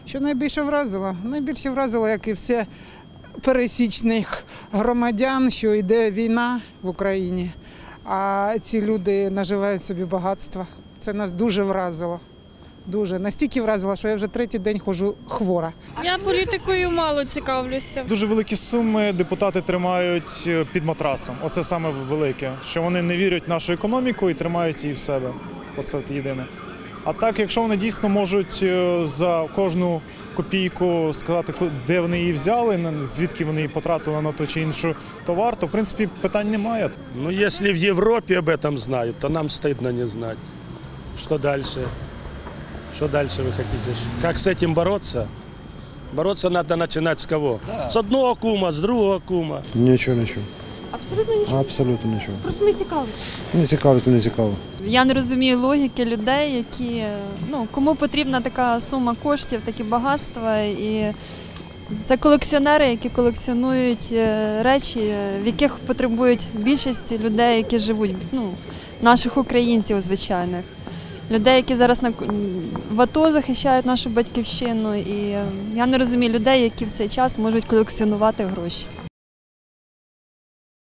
Що найбільше вразило? Найбільше вразило, як і все пересічних громадян, що йде війна в Україні, а ці люди наживають собі багатства. Це нас дуже вразило. Дуже. Настільки вразило, що я вже третій день ходжу хвора. Я політикою мало цікавлюся. Дуже великі суми депутати тримають під матрасом. Оце саме велике, що вони не вірять в нашу економіку і тримають її в себе. Оце єдине. А так, якщо вони дійсно можуть за кожну копійку сказати, де вони її взяли, звідки вони її потратили на той чи інший товар, то в принципі питань немає. Ну, если в Европе об этом знают, то нам стыдно не знать. Что дальше? Что дальше вы хотите? Как с этим бороться? Бороться надо начинать с кого? С одного кума, с другого кума. Нічого. Абсолютно нічого? Абсолютно нічого. Просто не цікавить? Не цікаво, то не цікаво. Я не розумію логіки людей, які, кому потрібна така сума коштів, такі багатства. І це колекціонери, які колекціонують речі, в яких потребують більшість людей, які живуть, наших українців звичайних. Людей, які зараз в АТО захищають нашу батьківщину. І я не розумію людей, які в цей час можуть колекціонувати гроші.